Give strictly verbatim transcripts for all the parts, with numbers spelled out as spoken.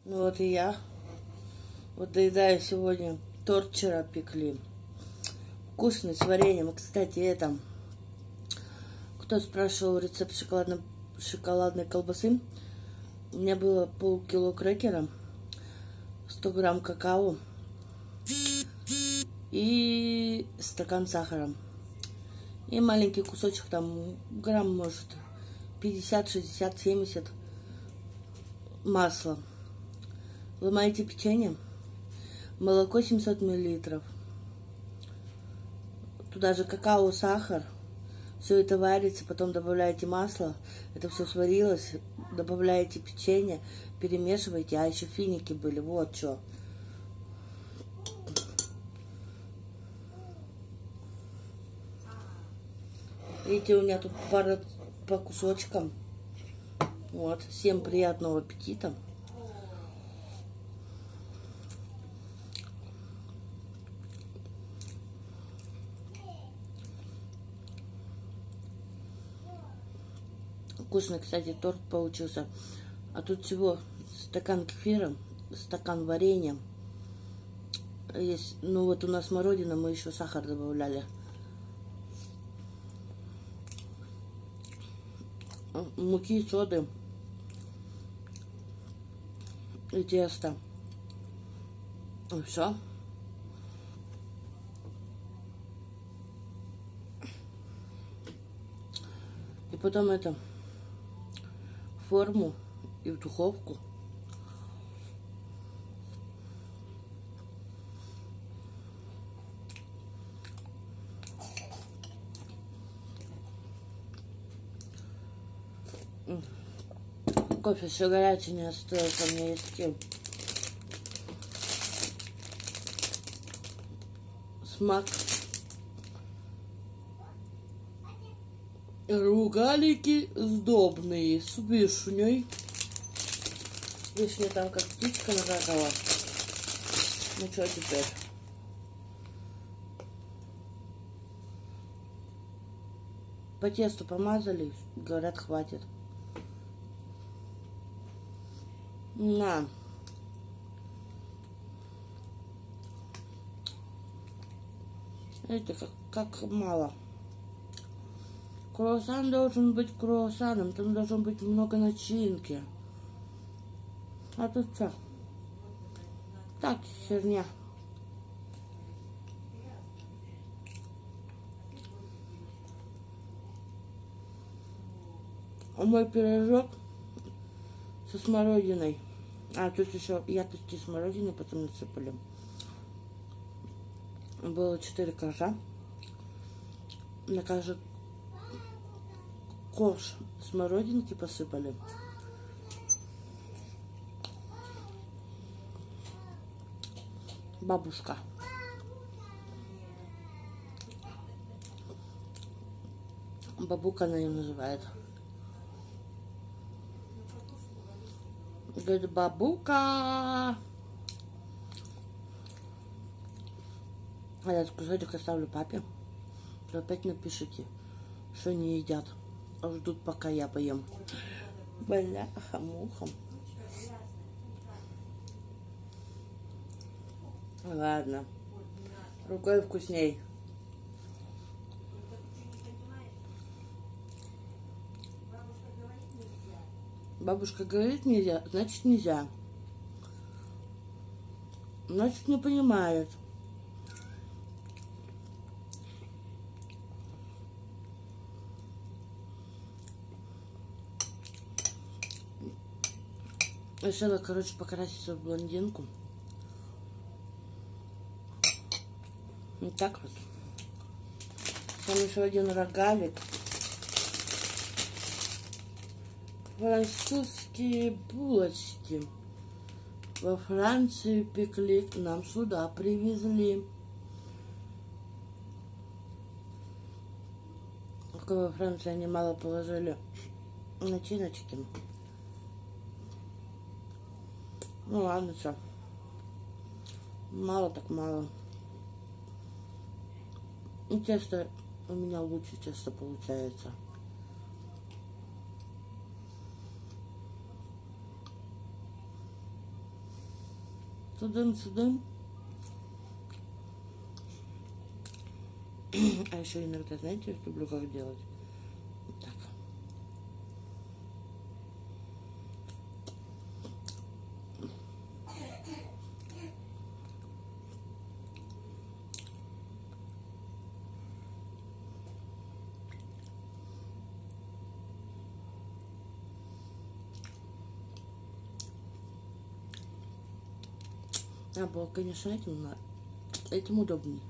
Ну вот и я. Вот доедаю сегодня. Торт вчера пекли. Вкусный, с вареньем. Кстати, это... Кто спрашивал рецепт шоколадной, шоколадной колбасы? У меня было полкило крекера, сто грамм какао и стакан сахара. И маленький кусочек, там грамм, может, пятьдесят, шестьдесят, семьдесят масла. Ломаете печенье, молоко семьсот миллилитров, туда же какао, сахар. Все это варится, потом добавляете масло, это все сварилось, добавляете печенье, перемешиваете, а еще финики были, вот что. Видите, у меня тут пара по кусочкам. Вот, всем приятного аппетита. Вкусный, кстати, торт получился. А тут всего стакан кефира, стакан варенья. Есть, ну вот у нас смородина, мы еще сахар добавляли. Муки, соды и тесто. И все. И потом это в форму и в духовку. Кофе еще горячий не остался, у меня есть смак. Рогалики сдобные с вишней. Вишня там как птичка накакала. Ну что теперь? По тесту помазали, говорят, хватит. На. Видите, как, как мало. Круассан должен быть круассаном, там должно быть много начинки. А тут что? Так, херня. А мой пирожок со смородиной. А тут еще ягодки смородины потом насыпали. Было четыре коржа. На каждый корж смородинки посыпали. Бабушка. Бабука она ее называет. Говорит, бабука. А я кусочек оставлю папе. Вы опять напишите, что не едят. А ждут, пока я поем. Бляха-муха. Ладно. Рукой вкусней. Бабушка говорит нельзя, значит нельзя. Значит не понимает. Решила, короче, покраситься в блондинку. Вот так вот. Там еще один рогалик. Французские булочки. Во Франции пекли, нам сюда привезли. Только во Франции они мало положили начиночки. Ну ладно, что. Мало так мало. И тесто у меня лучше тесто получается. Цудын-цудын. А еще иногда, знаете, люблю как делать? Вот так. А было, конечно, этим, этим удобнее.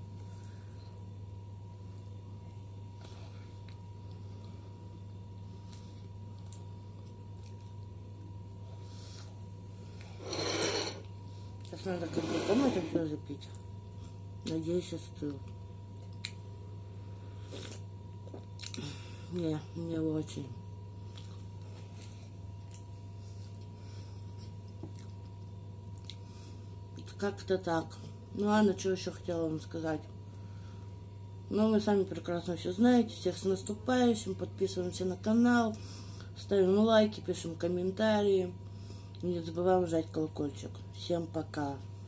Сейчас надо кипятком это все запить. Надеюсь, остыл. Не, не очень. Как-то так. Ну ладно, что еще хотела вам сказать. Ну, вы сами прекрасно все знаете. Всех с наступающим. Подписываемся на канал. Ставим лайки, пишем комментарии. Не забываем жать колокольчик. Всем пока.